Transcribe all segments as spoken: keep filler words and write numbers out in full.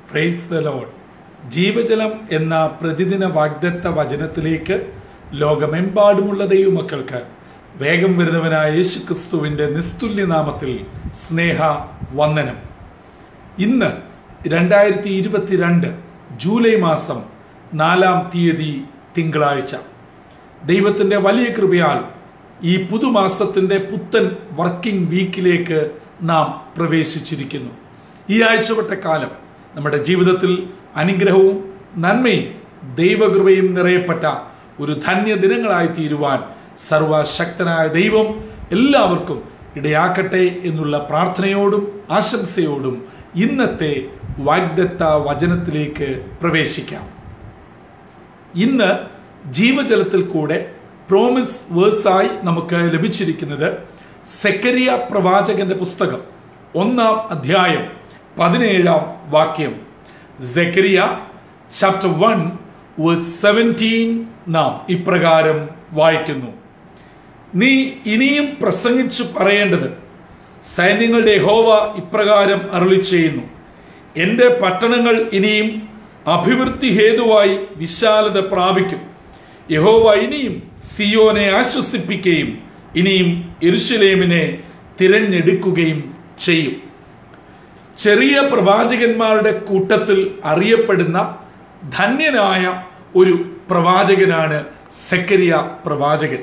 Praise the Lord. ജീവജലം എന്ന പ്രതിദിന വാഗ്ദത്ത വചനത്തിലേക്ക് ലോകമെമ്പാടുമുള്ള ദൈവമക്കൾക്ക് വേഗം വരുന്നവനായ യേശുക്രിസ്തുവിൻ്റെ നിസ്തുല്യനാമത്തിൽ സ്നേഹ വന്ദനം. ഇന്ന് രണ്ടായിരത്തി ഇരുപത്തിരണ്ട് ജൂലൈ മാസം നാലാം തീയതി തിങ്കളാഴ്ച. ദൈവത്തിൻ്റെ വലിയ കൃപയാൽ ഈ പുതുമാസത്തിൻ്റെ പുത്തൻ വർക്കിംഗ് വീക്കിലേക്ക് നാം പ്രവേശിച്ചിരിക്കുന്നു. ഈ ആഴ്ചവട്ട കാലം നമ്മുടെ ജീവിതത്തിൽ അനുഗ്രഹവും നന്മയും ദൈവകൃപയും നിറയപ്പെട്ട ഒരു ധന്യ ദിനങ്ങളായി തീരുവാൻ സർവശക്തനായ ദൈവം എല്ലാവർക്കും ഇടയാക്കട്ടെ എന്നുള്ള പ്രാർത്ഥനയോടും ആശംസയോടും ഇന്നത്തെ വാഗ്ദത്ത വചനത്തിലേക്ക് പ്രവേശിക്കാം. ഇന്ന് ജീവജലത്തിൽ കൂടെ പ്രോമിസ് വേഴ്സായി നമുക്ക് ലഭിച്ചിരിക്കുന്നത് സെക്കറിയ പ്രവാചകന്റെ പുസ്തകം ഒന്നാം അധ്യായം പതിനേഴാം വാക്യം. Zechariah chapter one verse seventeen നാം ഇപ്രകാരം വായിക്കുന്നു: നീ ഇനിയും പ്രസംഗിച്ചു പറയേണ്ടത്, സൈന്യങ്ങളുടെ യഹോവ ഇപ്രകാരം അരുളിച്ചെയ്യുന്നു, എൻ്റെ പട്ടണങ്ങൾ ഇനിയും അഭിവൃദ്ധി ഹേതുവായി വിശാലത പ്രാപിക്കും. യഹോവ ഇനിയും സിയോനെ ആശ്വസിപ്പിക്കുകയും ഇനിയും യെരൂശലേമിനെ തിരഞ്ഞെടുക്കുകയും ചെയ്യും. ചെറിയ പ്രവാചകന്മാരുടെ കൂട്ടത്തിൽ അറിയപ്പെടുന്ന ധന്യനായ ഒരു പ്രവാചകനാണ് സെക്കറിയ പ്രവാചകൻ.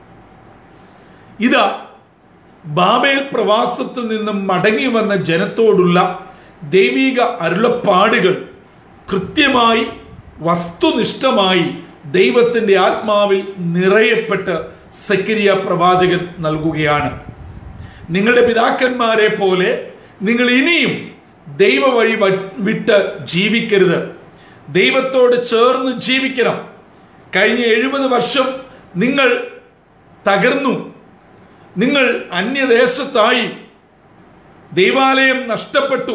ഇതാ ബാബേൽ പ്രവാസത്തിൽ നിന്നും മടങ്ങി വന്ന ജനത്തോടുള്ള ദൈവിക അരുളപ്പാടുകൾ കൃത്യമായി വസ്തുനിഷ്ഠമായി ദൈവത്തിൻ്റെ ആത്മാവിൽ നിറയപ്പെട്ട് സെക്കറിയ പ്രവാചകൻ നൽകുകയാണ്. നിങ്ങളുടെ പിതാക്കന്മാരെ പോലെ നിങ്ങൾ ഇനിയും ദൈവ വഴി വിട്ട് ജീവിക്കരുത്, ദൈവത്തോട് ചേർന്ന് ജീവിക്കണം. കഴിഞ്ഞ എഴുപത് വർഷം നിങ്ങൾ തകർന്നു, നിങ്ങൾ അന്യദേശത്തായി, ദൈവാലയം നഷ്ടപ്പെട്ടു,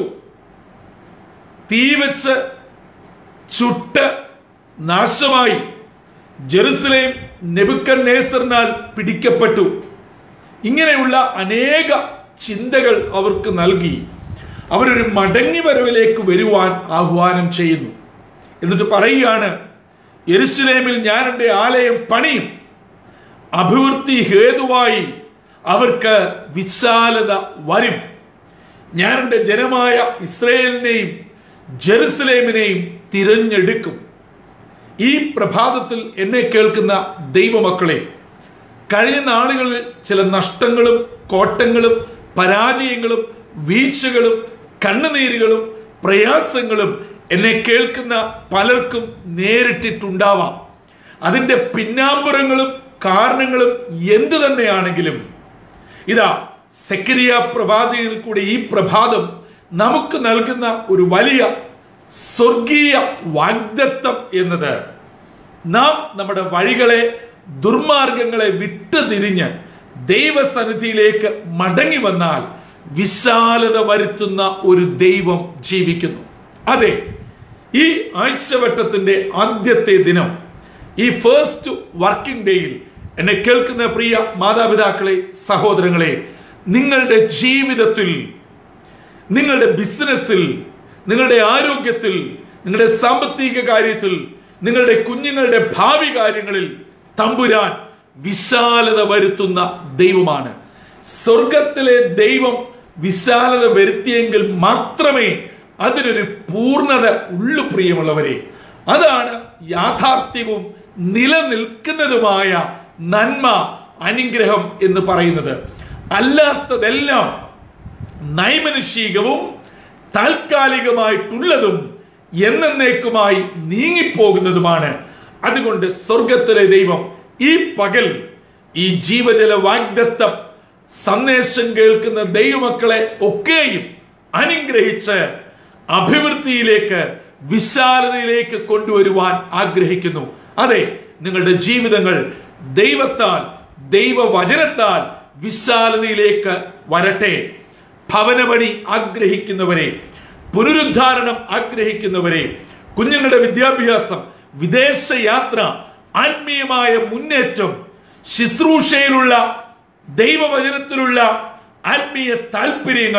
തീ വെച്ച് ചുട്ട് നാശമായി, ജെറുസലേം നെബൂഖദ്നേസറിനാൽ പിടിക്കപ്പെട്ടു. ഇങ്ങനെയുള്ള അനേക ചിന്തകൾ അവർക്ക് നൽകി അവരൊരു മടങ്ങി വരവിലേക്ക് വരുവാൻ ആഹ്വാനം ചെയ്യുന്നു. എന്നിട്ട് പറയുകയാണ്, യെരൂശലേമിൽ ഞാൻ എൻ്റെ ആലയം പണിയും, അഭിവൃദ്ധി ഹേതുവായി അവർക്ക് വിശാലത വരും. ഞാൻ എൻ്റെ ജനമായ ഇസ്രായേലിനെയും ജെറുസലേമിനെയും തിരഞ്ഞെടുക്കും. ഈ പ്രഭാതത്തിൽ എന്നെ കേൾക്കുന്ന ദൈവമക്കളെ, കഴിഞ്ഞ നാളുകളിൽ ചില നഷ്ടങ്ങളും കോട്ടങ്ങളും പരാജയങ്ങളും വീഴ്ചകളും കണ്ണുനീരുകളും പ്രയാസങ്ങളും എന്നെ കേൾക്കുന്ന പലർക്കും നേരിട്ടിട്ടുണ്ടാവാം. അതിൻ്റെ പിന്നാമ്പുറങ്ങളും കാരണങ്ങളും എന്തു തന്നെയാണെങ്കിലും ഇതാ സെക്കറിയ പ്രവാചകനിൽ കൂടെ ഈ പ്രഭാതം നമുക്ക് നൽകുന്ന ഒരു വലിയ സ്വർഗീയ വാഗ്ദത്തം എന്നത്, നാം നമ്മുടെ വഴികളെ ദുർമാർഗങ്ങളെ വിട്ടുതിരിഞ്ഞ് ദൈവസന്നിധിയിലേക്ക് മടങ്ങി വന്നാൽ വിശാലത വരുത്തുന്ന ഒരു ദൈവം ജീവിക്കുന്നു. അതെ, ഈ ആഴ്ചവട്ടത്തിന്റെ ആദ്യത്തെ ദിനം, ഈ ഫസ്റ്റ് വർക്കിംഗ് ഡേയിൽ എന്നെ കേൾക്കുന്ന പ്രിയ മാതാപിതാക്കളെ, സഹോദരങ്ങളെ, നിങ്ങളുടെ ജീവിതത്തിൽ, നിങ്ങളുടെ ബിസിനസ്സിൽ, നിങ്ങളുടെ ആരോഗ്യത്തിൽ, നിങ്ങളുടെ സാമ്പത്തിക കാര്യത്തിൽ, നിങ്ങളുടെ കുഞ്ഞുങ്ങളുടെ ഭാവി കാര്യങ്ങളിൽ തമ്പുരാൻ വിശാലത വരുത്തുന്ന ദൈവമാണ്. സ്വർഗത്തിലെ ദൈവം വിശാലത വരുത്തിയെങ്കിൽ മാത്രമേ അതിനൊരു പൂർണ്ണത ഉള്ളു. പ്രിയമുള്ളവരെ, അതാണ് യാഥാർത്ഥ്യവും നിലനിൽക്കുന്നതുമായ നന്മ, അനുഗ്രഹം എന്ന് പറയുന്നത്. അല്ലാത്തതെല്ലാം നൈമനുഷികവും താൽക്കാലികമായിട്ടുള്ളതും എന്നേക്കുമായി നീങ്ങിപ്പോകുന്നതുമാണ്. അതുകൊണ്ട് സ്വർഗത്തിലെ ദൈവം ഈ പകൽ ഈ ജീവജല വാഗ്ദത്തം സന്ദേശം കേൾക്കുന്ന ദൈവമക്കളെ ഒക്കെയും അനുഗ്രഹിച്ച് അഭിവൃദ്ധിയിലേക്ക്, വിശാലതയിലേക്ക് കൊണ്ടുവരുവാൻ ആഗ്രഹിക്കുന്നു. അതെ, നിങ്ങളുടെ ജീവിതങ്ങൾ ദൈവത്താൽ, ദൈവവചനത്താൽ വിശാലതയിലേക്ക് വരട്ടെ. ഭവനപണി ആഗ്രഹിക്കുന്നവരെ, പുനരുദ്ധാരണം ആഗ്രഹിക്കുന്നവരെ, കുഞ്ഞുങ്ങളുടെ വിദ്യാഭ്യാസം, വിദേശയാത്ര, ആത്മീയമായ മുന്നേറ്റം, ശുശ്രൂഷയിലുള്ള ദൈവവചനത്തിലുള്ള ആത്മീയ താല്പര്യങ്ങൾ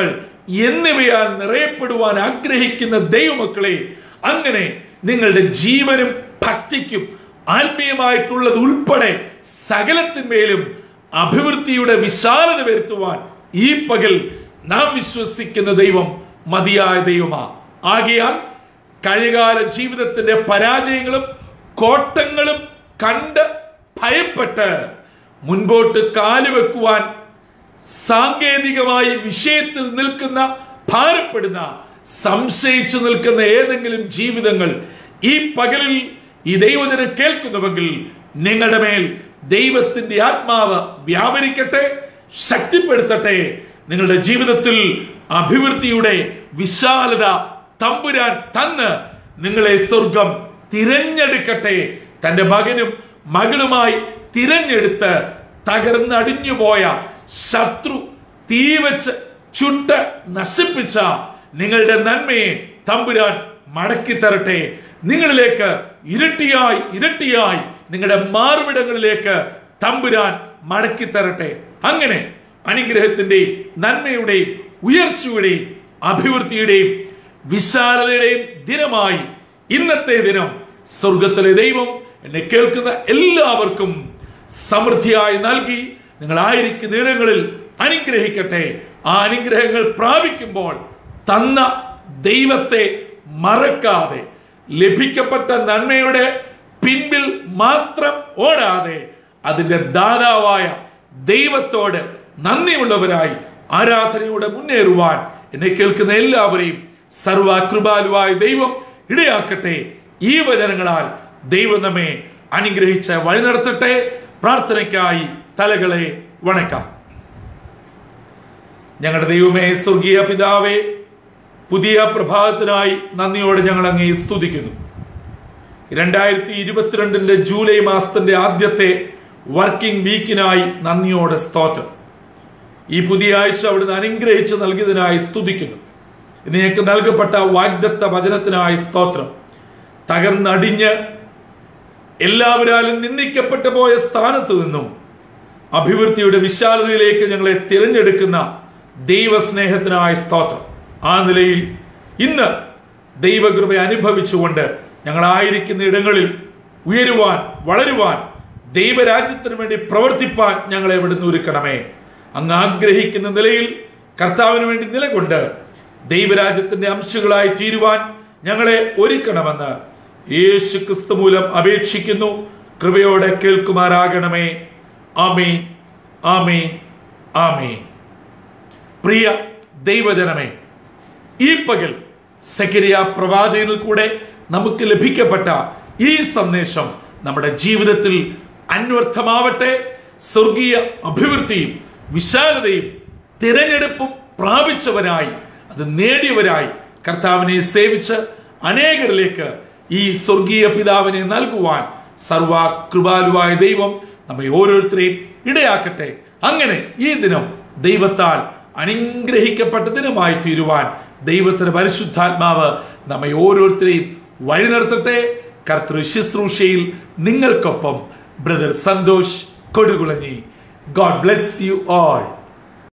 എന്നിവയാൽ നിറയപ്പെടുവാൻ ആഗ്രഹിക്കുന്ന ദൈവമക്കളെ, അങ്ങനെ നിങ്ങളുടെ ജീവനും ഭക്തിക്കും ആത്മീയമായിട്ടുള്ളത് ഉൾപ്പെടെ സകലത്തിന്മേലും അഭിവൃദ്ധിയുടെ വിശാലത വരുത്തുവാൻ ഈ പകൽ നാം വിശ്വസിക്കുന്ന ദൈവം മതിയായ ദൈവമാണ്. ആകയാൽ കഴിഞ്ഞകാല ജീവിതത്തിന്റെ പരാജയങ്ങളും കോട്ടങ്ങളും കണ്ട് ഭയപ്പെട്ട് മുൻപോട്ട് കാലുവെക്കുവാൻ സാങ്കേതികമായി വിഷയത്തിൽ നിൽക്കുന്ന, ഭാരപ്പെടുന്ന, സംശയിച്ചു നിൽക്കുന്ന ഏതെങ്കിലും ജീവിതങ്ങൾ ഈ പകലിൽ ഈ ദൈവജനം കേൾക്കുന്നുവെങ്കിൽ നിങ്ങളുടെ മേൽ ദൈവത്തിന്റെ ആത്മാവ് വ്യാപരിക്കട്ടെ, ശക്തിപ്പെടുത്തട്ടെ. നിങ്ങളുടെ ജീവിതത്തിൽ അഭിവൃദ്ധിയുടെ വിശാലത തമ്പുരാൻ തന്ന് നിങ്ങളെ സ്വർഗം തിരഞ്ഞെടുക്കട്ടെ. തന്റെ മകനും മകളുമായി തിരഞ്ഞെടുത്ത് തകർന്നടിഞ്ഞുപോയ ശത്രു തീവച്ച് ചുട്ട് നശിപ്പിച്ച നിങ്ങളുടെ നന്മയെ തമ്പുരാൻ മടക്കി തരട്ടെ. നിങ്ങളിലേക്ക് ഇരട്ടിയായി ഇരട്ടിയായി നിങ്ങളുടെ മാർവിടങ്ങളിലേക്ക് തമ്പുരാൻ മടക്കി തരട്ടെ. അങ്ങനെ അനുഗ്രഹത്തിന്റെയും നന്മയുടെയും ഉയർച്ചയുടെയും അഭിവൃദ്ധിയുടെയും വിശാലതയുടെയും ദിനമായി ഇന്നത്തെ ദിനം സ്വർഗത്തിലെ ദൈവം എന്നെ കേൾക്കുന്ന എല്ലാവർക്കും സമൃദ്ധിയായി നൽകി നിങ്ങളായിരിക്കുന്ന ഇടങ്ങളിൽ അനുഗ്രഹിക്കട്ടെ. ആ അനുഗ്രഹങ്ങൾ പ്രാപിക്കുമ്പോൾ തന്ന ദൈവത്തെ മറക്കാതെ, ലഭിക്കപ്പെട്ട നന്മയുടെ പിൻപിൽ മാത്രം ഓടാതെ, അതിന്റെ ദാതാവായ ദൈവത്തോട് നന്ദിയുള്ളവരായി ആരാധനയോടെ മുന്നേറുവാൻ എന്നെ കേൾക്കുന്ന എല്ലാവരെയും സർവകൃപാലുവായ ദൈവം ഇടയാക്കട്ടെ. ഈ വചനങ്ങളാൽ ദൈവം നമ്മെ അനുഗ്രഹിച്ച് വഴി നടത്തട്ടെ. പ്രാർത്ഥനയ്ക്കായി തലകളെ വണക്കാം. ഞങ്ങളുടെ ദൈവമേ, സ്വർഗീയ പിതാവേ, പുതിയ പ്രഭാതത്തിനായി നന്ദിയോടെ ഞങ്ങൾ അങ്ങേ സ്തുതിക്കുന്നു. രണ്ടായിരത്തി ഇരുപത്തിരണ്ടിന്റെ ജൂലൈ മാസത്തിന്റെ ആദ്യത്തെ വർക്കിംഗ് വീക്കിനായി നന്ദിയോടെ സ്തോത്രം. ഈ പുതിയ ആഴ്ച അവിടുന്ന് അനുഗ്രഹിച്ച് നൽകിയതിനായി സ്തുതിക്കുന്നു. നിനക്ക് നൽകപ്പെട്ട വാഗ്ദത്ത വചനത്തിനായി സ്തോത്രം. തകർന്നടിഞ്ഞ് എല്ലാവരാലും നിന്ദിക്കപ്പെട്ടു പോയ സ്ഥാനത്തു നിന്നും അഭിവൃദ്ധിയുടെ വിശാലതയിലേക്ക് ഞങ്ങളെ തിരഞ്ഞെടുക്കുന്ന ദൈവസ്നേഹത്തിനായി സ്തോത്രം. ആ നിലയിൽ ഇന്ന് ദൈവകൃപ അനുഭവിച്ചുകൊണ്ട് ഞങ്ങളായിരിക്കുന്ന ഇടങ്ങളിൽ ഉയരുവാൻ, വളരുവാൻ, ദൈവരാജ്യത്തിന് വേണ്ടി പ്രവർത്തിപ്പാൻ ഞങ്ങളെ ഇവിടുന്ന് ഒരുക്കണമേ. അങ്ങ് ആഗ്രഹിക്കുന്ന നിലയിൽ കർത്താവിന് വേണ്ടി നിലകൊണ്ട് ദൈവരാജ്യത്തിന്റെ അംശങ്ങളായി തീരുവാൻ ഞങ്ങളെ ഒരുക്കണമെന്ന് യേശു ക്രിസ്തു മൂലം അപേക്ഷിക്കുന്നു. കൃപയോടെ കേൾക്കുമാറാകണമേ. ആമേൻ, ആമേൻ, ആമേൻ. പ്രിയ ദൈവജനമേ, ഈ പകൽ സെഖരിയ പ്രവാചകനിൽ കൂടെ നമുക്ക് ലഭിക്കപ്പെട്ട ഈ സന്ദേശം നമ്മുടെ ജീവിതത്തിൽ അന്വർത്ഥമാവട്ടെ. സ്വർഗീയ അഭിവൃദ്ധിയും വിശാലതയും തിരഞ്ഞെടുപ്പും പ്രാപിച്ചവരായി, അത് നേടിയവരായി കർത്താവിനെ സേവിച്ച് അനേകരിലേക്ക് ഈ സ്വർഗീയ പിതാവിനെ നൽകുവാൻ സർവ കൃപാലുവായ ദൈവം നമ്മെ ഓരോരുത്തരെയും ഇടയാക്കട്ടെ. അങ്ങനെ ഈ ദിനം ദൈവത്താൽ അനുഗ്രഹിക്കപ്പെട്ട ദിനമായി തീരുവാൻ ദൈവത്തിന്റെ പരിശുദ്ധാത്മാവ് നമ്മെ ഓരോരുത്തരെയും വഴി നടത്തട്ടെ. കർത്തൃ ശുശ്രൂഷയിൽ നിങ്ങൾക്കൊപ്പം brother Santhosh Kodukulanji. God bless you all.